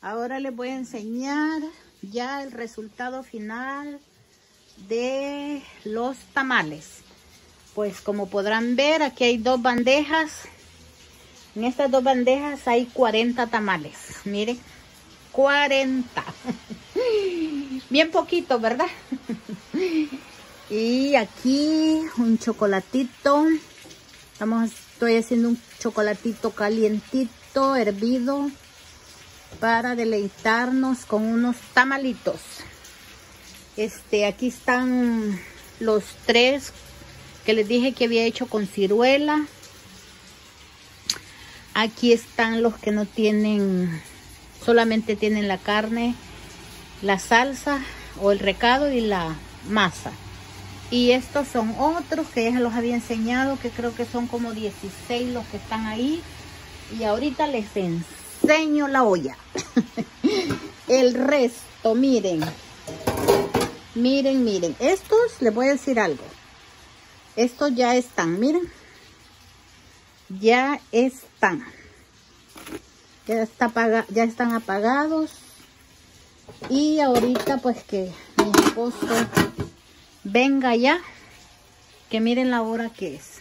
Ahora les voy a enseñar ya el resultado final de los tamales. Pues como podrán ver, aquí hay dos bandejas. En estas dos bandejas hay 40 tamales. Miren, 40. Bien poquito, ¿verdad? Y aquí un chocolatito. Estoy haciendo un chocolatito calientito, hervido, para deleitarnos con unos tamalitos. Aquí están los 3 que les dije que había hecho con ciruela. Aquí están los que no tienen, solamente tienen la carne, la salsa o el recado y la masa. Y estos son otros que ya se los había enseñado, que creo que son como 16 los que están ahí. Y ahorita les enseño la olla. El resto, miren. Miren. Estos, les voy a decir algo. Estos ya están, miren. Ya están. Ya están apagados. Y ahorita pues que mi esposo venga ya. Que miren la hora que es.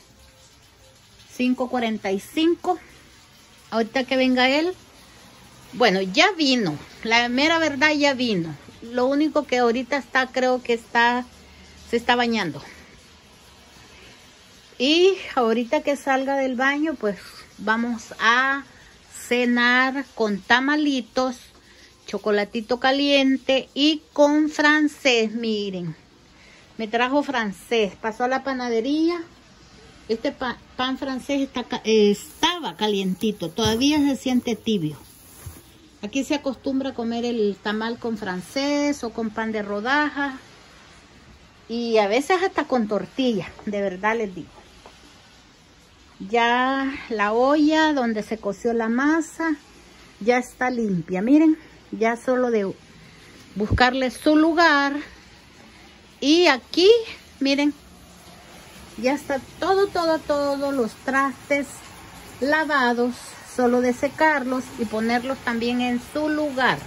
5:45. Ahorita que venga él. Bueno, ya vino. La mera verdad ya vino. Lo único que ahorita está, creo que se está bañando. Y ahorita que salga del baño, pues vamos a cenar con tamalitos, chocolatito caliente y con francés. Miren, me trajo francés. Pasó a la panadería. Este pan francés estaba calientito. Todavía se siente tibio. Aquí se acostumbra a comer el tamal con francés o con pan de rodaja. Y a veces hasta con tortilla, de verdad les digo. Ya la olla donde se coció la masa ya está limpia. Miren, ya solo de buscarle su lugar. Y aquí, miren, ya está todos los trastes lavados. Solo de secarlos y ponerlos también en su lugar.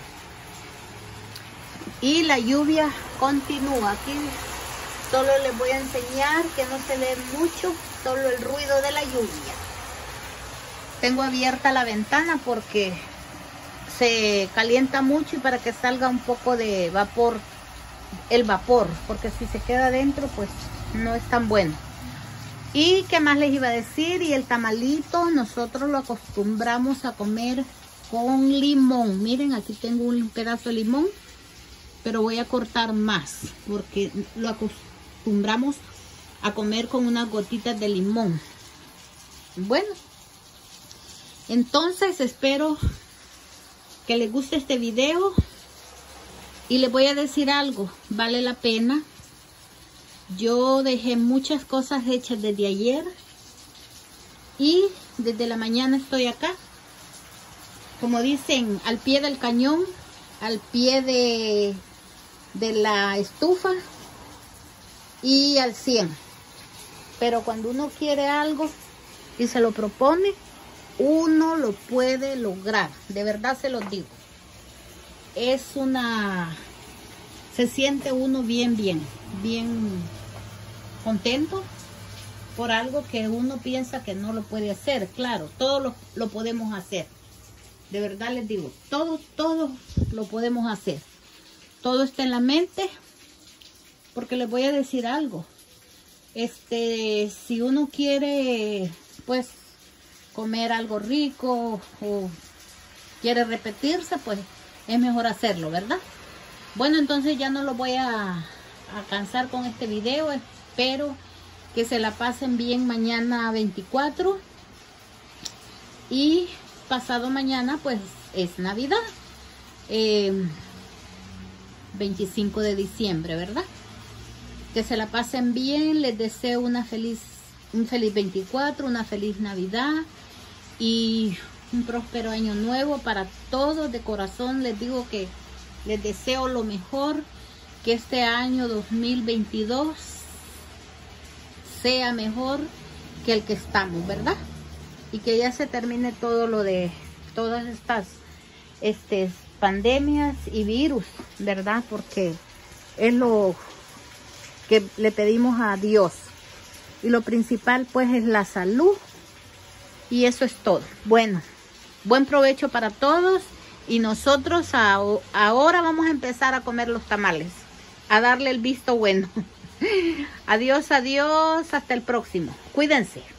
Y la lluvia continúa. Aquí solo les voy a enseñar que no se ve mucho, solo el ruido de la lluvia. Tengo abierta la ventana porque se calienta mucho y para que salga un poco de vapor, el vapor, porque si se queda adentro pues no es tan bueno. Y qué más les iba a decir, y el tamalito nosotros lo acostumbramos a comer con limón. Miren, aquí tengo un pedazo de limón, pero voy a cortar más porque lo acostumbramos a comer con unas gotitas de limón. Bueno, entonces espero que les guste este video y les voy a decir algo, vale la pena. Yo dejé muchas cosas hechas desde ayer y desde la mañana estoy acá, como dicen, al pie del cañón, al pie de la estufa y al 100. Pero cuando uno quiere algo y se lo propone, uno lo puede lograr, de verdad se los digo. Se siente uno bien contento por algo que uno piensa que no lo puede hacer. Claro, todo lo podemos hacer. De verdad les digo, todo lo podemos hacer. Todo está en la mente. Porque les voy a decir algo. Si uno quiere, pues, comer algo rico o quiere repetirse, pues es mejor hacerlo, ¿verdad? Bueno, entonces ya no lo voy a cansar con este video. Espero que se la pasen bien mañana 24 y pasado mañana pues es Navidad, 25 de diciembre, ¿verdad? Que se la pasen bien, les deseo un feliz 24, una feliz Navidad y un próspero año nuevo para todos. De corazón les digo que les deseo lo mejor, que este año 2022 sea mejor que el que estamos, ¿verdad? Y que ya se termine todo lo de todas estas pandemias y virus, ¿verdad? Porque es lo que le pedimos a Dios. Y lo principal pues es la salud. Y eso es todo. Bueno, buen provecho para todos. Y nosotros ahora vamos a empezar a comer los tamales. A darle el visto bueno. Adiós, adiós. Hasta el próximo. Cuídense.